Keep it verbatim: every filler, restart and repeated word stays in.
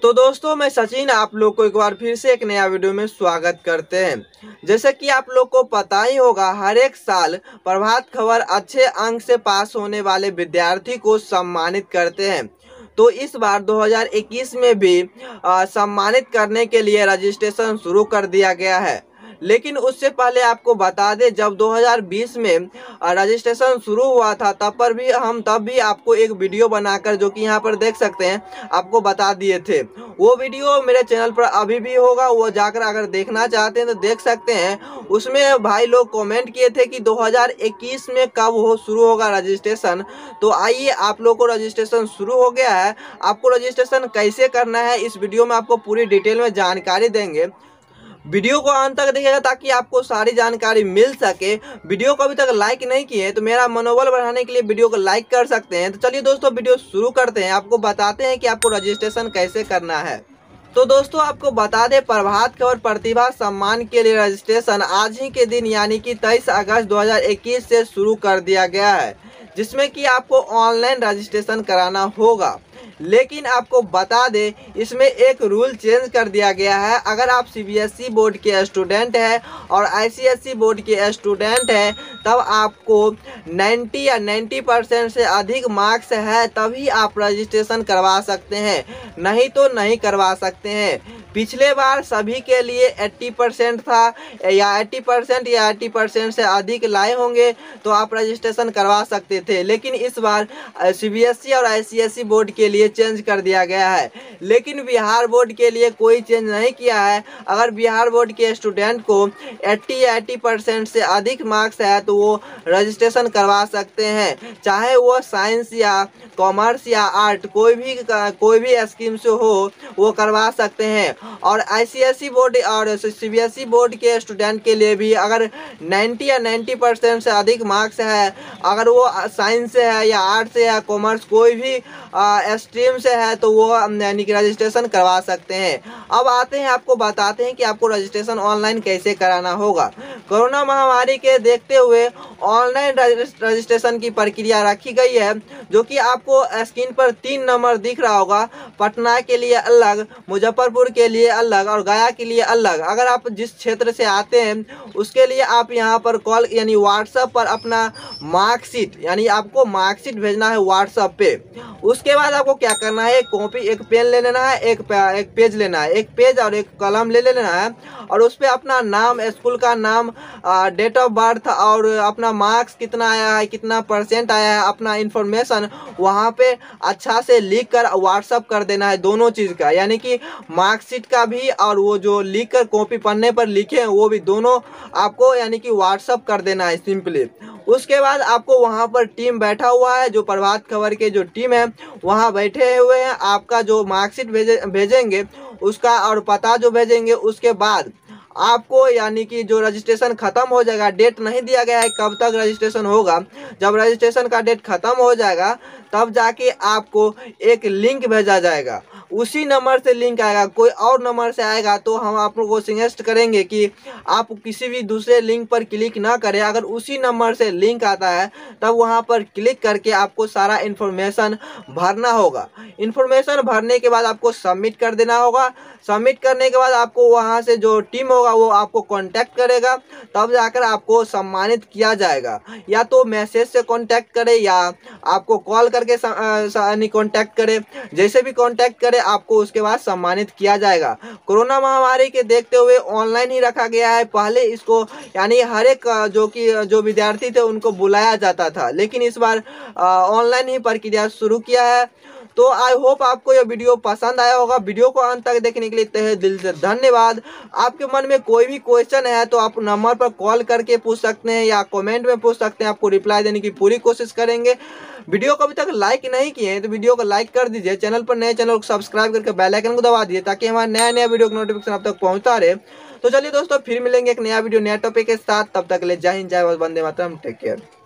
तो दोस्तों मैं सचिन आप लोग को एक बार फिर से एक नया वीडियो में स्वागत करते हैं। जैसे कि आप लोग को पता ही होगा, हर एक साल प्रभात खबर अच्छे अंक से पास होने वाले विद्यार्थी को सम्मानित करते हैं। तो इस बार दो हज़ार इक्कीस में भी आ, सम्मानित करने के लिए रजिस्ट्रेशन शुरू कर दिया गया है। लेकिन उससे पहले आपको बता दें, जब दो हज़ार बीस में रजिस्ट्रेशन शुरू हुआ था तब पर भी हम तब भी आपको एक वीडियो बनाकर, जो कि यहाँ पर देख सकते हैं, आपको बता दिए थे। वो वीडियो मेरे चैनल पर अभी भी होगा, वो जाकर अगर देखना चाहते हैं तो देख सकते हैं। उसमें भाई लोग कमेंट किए थे कि दो हज़ार इक्कीस में कब हो शुरू होगा रजिस्ट्रेशन। तो आइए, आप लोग को रजिस्ट्रेशन शुरू हो गया है। आपको रजिस्ट्रेशन कैसे करना है इस वीडियो में आपको पूरी डिटेल में जानकारी देंगे। वीडियो को अंत तक देखिएगा ताकि आपको सारी जानकारी मिल सके। वीडियो को अभी तक लाइक नहीं किए तो मेरा मनोबल बढ़ाने के लिए वीडियो को लाइक कर सकते हैं। तो चलिए दोस्तों, वीडियो शुरू करते हैं। आपको बताते हैं कि आपको रजिस्ट्रेशन कैसे करना है। तो दोस्तों आपको बता दें, प्रभात खबर प्रतिभा सम्मान के लिए रजिस्ट्रेशन आज ही के दिन यानी कि तेईस अगस्त दो हज़ार इक्कीस से शुरू कर दिया गया है, जिसमें कि आपको ऑनलाइन रजिस्ट्रेशन कराना होगा। लेकिन आपको बता दें, इसमें एक रूल चेंज कर दिया गया है। अगर आप सीबीएसई बोर्ड के स्टूडेंट हैं और आईसीएसई बोर्ड के स्टूडेंट हैं, तब आपको नब्बे या नब्बे परसेंट से अधिक मार्क्स है तभी आप रजिस्ट्रेशन करवा सकते हैं, नहीं तो नहीं करवा सकते हैं। पिछले बार सभी के लिए अस्सी परसेंट था, या अस्सी परसेंट या अस्सी परसेंट से अधिक लाए होंगे तो आप रजिस्ट्रेशन करवा सकते थे। लेकिन इस बार सीबीएसई और आईसीएसई बोर्ड के लिए चेंज कर दिया गया है, लेकिन बिहार बोर्ड के लिए कोई चेंज नहीं किया है। अगर बिहार बोर्ड के स्टूडेंट को अस्सी या अस्सी परसेंट से अधिक मार्क्स है तो वो रजिस्ट्रेशन करवा सकते हैं, चाहे वो साइंस या कॉमर्स या आर्ट कोई भी कोई भी स्कीम से हो, वो करवा सकते हैं। और आईसीएसई बोर्ड और सीबीएसई बोर्ड के स्टूडेंट के लिए भी अगर नब्बे या नब्बे परसेंट से अधिक मार्क्स है, अगर वो साइंस से है या आर्ट से या कॉमर्स कोई भी स्ट्रीम से है, तो वो यानी कि रजिस्ट्रेशन करवा सकते हैं। अब आते हैं, आपको बताते हैं कि आपको रजिस्ट्रेशन ऑनलाइन कैसे कराना होगा। कोरोना महामारी के देखते हुए ऑनलाइन रजिस्ट्रेशन की प्रक्रिया रखी गई है, जो कि आपको स्क्रीन पर तीन नंबर दिख रहा होगा। पटना के लिए अलग, मुजफ्फरपुर के लिए अलग और गया के लिए अलग। अगर आप जिस क्षेत्र से आते हैं उसके लिए आप यहाँ पर कॉल यानी व्हाट्सएप पर अपना मार्कशीट यानी आपको मार्कशीट भेजना है व्हाट्सएप पे। उसके बाद आपको क्या करना है, एक कॉपी एक पेन ले लेना है, एक एक पेज लेना है, एक पेज और एक कलम ले लेना है, और उस पर अपना नाम, स्कूल का नाम, डेट ऑफ बर्थ और अपना मार्क्स कितना आया है, कितना परसेंट आया है, अपना इंफॉर्मेशन वहाँ पे अच्छा से लिख कर व्हाट्सअप कर देना है। दोनों चीज़ का यानी कि मार्कशीट का भी और वो जो लिख कर कॉपी पन्ने पर लिखे हैं वो भी, दोनों आपको यानी कि व्हाट्सअप कर देना है सिंपली। उसके बाद आपको वहाँ पर टीम बैठा हुआ है, जो प्रभात खबर के जो टीम है वहाँ बैठे हुए हैं। आपका जो मार्कशीट भेजे भेजेंगे उसका और पता जो भेजेंगे, उसके बाद आपको यानी कि जो रजिस्ट्रेशन ख़त्म हो जाएगा, डेट नहीं दिया गया है कब तक रजिस्ट्रेशन होगा। जब रजिस्ट्रेशन का डेट ख़त्म हो जाएगा तब जाके आपको एक लिंक भेजा जाएगा, उसी नंबर से लिंक आएगा। कोई और नंबर से आएगा तो हम आप लोगों को सजेस्ट करेंगे कि आप किसी भी दूसरे लिंक पर क्लिक ना करें। अगर उसी नंबर से लिंक आता है तब वहां पर क्लिक करके आपको सारा इन्फॉर्मेशन भरना होगा। इन्फॉर्मेशन भरने के बाद आपको सबमिट कर देना होगा। सबमिट करने के बाद आपको वहां से जो टीम होगा वो आपको कांटेक्ट करेगा, तब जाकर आपको सम्मानित किया जाएगा। या तो मैसेज से कांटेक्ट करे या आपको कॉल करके कांटेक्ट करे, जैसे भी कांटेक्ट करे आपको उसके बाद सम्मानित किया जाएगा। कोरोना महामारी के देखते हुए ऑनलाइन ही रखा गया है। पहले इसको यानी हर एक जो कि जो विद्यार्थी थे उनको बुलाया जाता था, लेकिन इस बार ऑनलाइन ही प्रक्रिया शुरू किया है। तो आई होप आपको यह वीडियो पसंद आया होगा। वीडियो को अंत तक देखने के लिए तहे दिल से धन्यवाद। आपके मन में कोई भी क्वेश्चन है तो आप नंबर पर कॉल करके पूछ सकते हैं या कमेंट में पूछ सकते हैं, आपको रिप्लाई देने की पूरी कोशिश करेंगे। वीडियो को अभी तक लाइक नहीं किए हैं तो वीडियो को लाइक कर दीजिए। चैनल पर नए चैनल को सब्सक्राइब करके बेल आइकन को दबा दीजिए ताकि हमारा नया नया वीडियो का नोटिफिकेशन आप तक पहुंचता रहे। तो चलिए दोस्तों, फिर मिलेंगे एक नया वीडियो नया टॉपिक के साथ। तब तक के लिए जय हिंद, जय भारत, वंदे मातरम, टेक केयर।